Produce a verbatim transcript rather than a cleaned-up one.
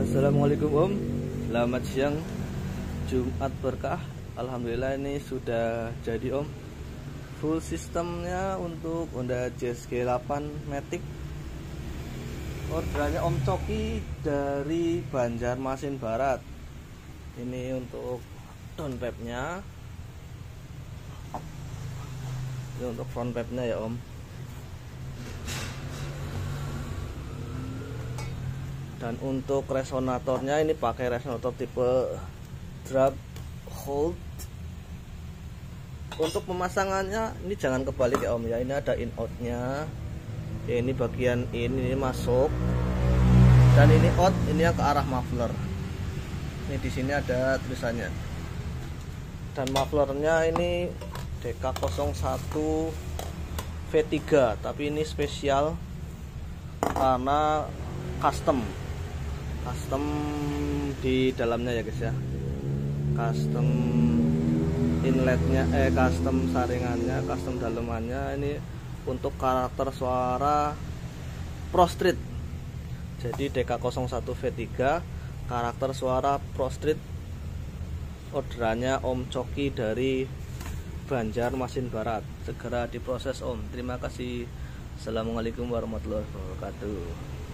Assalamualaikum Om, selamat siang, Jumat berkah. Alhamdulillah ini sudah jadi Om. Full sistemnya untuk Honda Jazz G delapan Matic. Orderannya Om Coki dari Banjarmasin Barat. Ini untuk downpipe-nya. Ini untuk front pipe-nya ya Om. Dan untuk resonatornya ini pakai resonator tipe drop hold. Untuk pemasangannya ini jangan kebalik ya Om ya. Ini ada in out-nya. Ya, ini bagian in ini masuk. Dan ini out, ini yang ke arah muffler. Ini di sini ada tulisannya. Dan mufflernya ini D K nol satu V tiga, tapi ini spesial karena custom. Custom di dalamnya ya guys ya, custom inletnya eh custom saringannya, custom dalemannya. Ini untuk karakter suara Pro Street, jadi D K nol satu V tiga karakter suara Pro Street. Orderannya Om Coki dari Banjarmasin Barat, segera diproses Om. Terima kasih. Assalamualaikum warahmatullahi wabarakatuh.